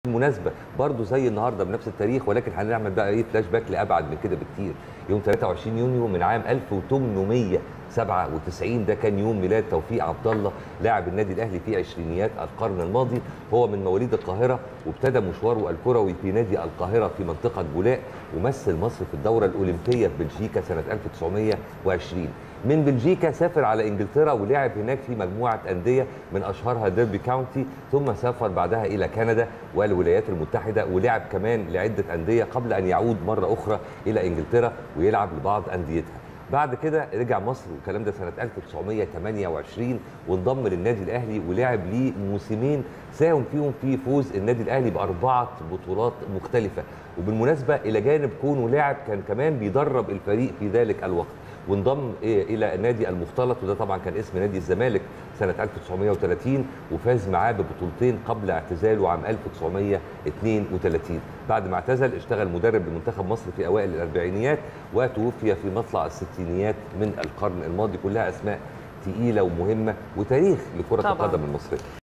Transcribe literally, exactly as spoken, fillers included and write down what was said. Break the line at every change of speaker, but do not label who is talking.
بالمناسبة برضه زي النهارده بنفس التاريخ، ولكن هنعمل بقى ايه فلاش باك لابعد من كده بكتير. يوم ثلاثة وعشرين يونيو من عام ألف وثمانمائة وسبعة وتسعين ده كان يوم ميلاد توفيق عبد الله لاعب النادي الاهلي في عشرينيات القرن الماضي. هو من مواليد القاهره وابتدى مشواره الكروي في نادي القاهره في منطقه بولاق، ومثل مصر في الدوره الاولمبيه في بلجيكا سنه ألف وتسعمائة وعشرين. من بلجيكا سافر على انجلترا ولعب هناك في مجموعه انديه من اشهرها ديربي كاونتي، ثم سافر بعدها الى كندا والولايات المتحده ولعب كمان لعده انديه قبل ان يعود مره اخرى الى انجلترا ويلعب لبعض انديتها. بعد كده رجع مصر والكلام ده سنه ألف وتسعمائة وثمانية وعشرين وانضم للنادي الاهلي ولعب ليه موسمين ساهم فيهم في فوز النادي الاهلي باربعه بطولات مختلفه. وبالمناسبه الى جانب كونه لاعب كان كمان بيدرب الفريق في ذلك الوقت، وانضم الى نادي المختلط وده طبعا كان اسم نادي الزمالك سنه ألف وتسعمائة وثلاثين وفاز معاه ببطولتين قبل اعتزاله عام ألف وتسعمائة واثنين وثلاثين. بعد ما اعتزل اشتغل مدرب لمنتخب مصر في اوائل الاربعينيات وتوفي في مطلع الستينيات من القرن الماضي. كلها اسماء تقيله ومهمه وتاريخ لكره القدم المصريه.